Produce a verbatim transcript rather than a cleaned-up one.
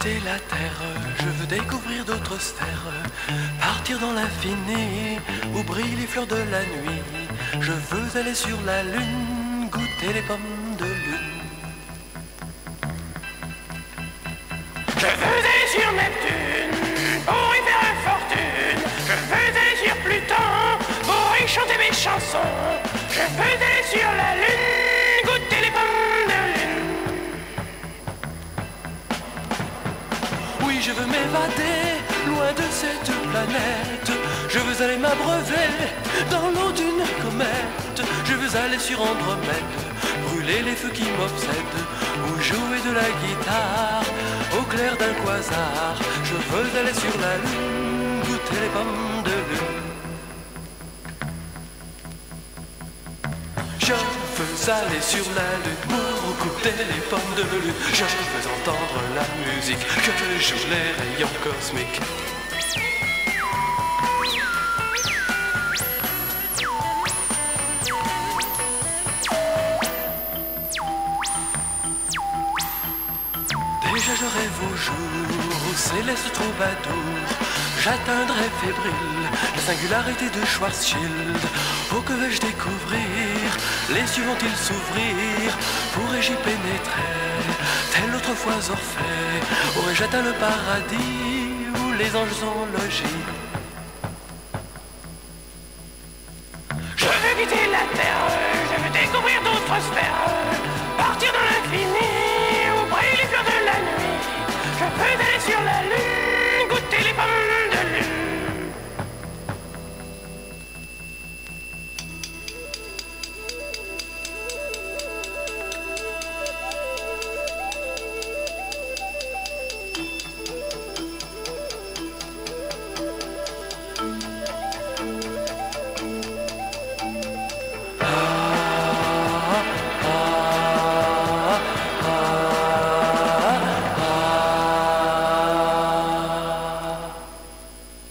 quitter la terre, je veux découvrir d'autres sphères, partir dans l'infini où brillent les fleurs de la nuit. Je veux aller sur la lune, goûter les pommes de lune. Je veux aller sur Neptune pour y faire fortune. Je veux aller sur Pluton pour y chanter mes chansons. Je veux aller sur la lune, goûter les pommes de lune. Oui, je veux m'évader loin de cette planète. Je veux aller m'abreuver dans l'eau d'une comète. Je veux aller sur Andromède, brûler les feux qui m'obsèdent, ou jouer de la guitare au clair d'un quasar. Je veux aller sur la lune, goûter les pommes de lune. Je veux aller sur la lune pour goûter les pommes de lune. Je veux entendre la musique que jouent les rayons cosmiques. Déjà je rêve au jour où céleste troubadour j'atteindrai fébrile la singularité de Schwarzschild. Oh, que vais-je découvrir? Les cieux vont-ils s'ouvrir? Pourrais-je y pénétrer? Tel autrefois Orphée, aurais-je atteint le paradis où les anges ont logé? Je veux quitter la terre, je veux découvrir d'autres sphères.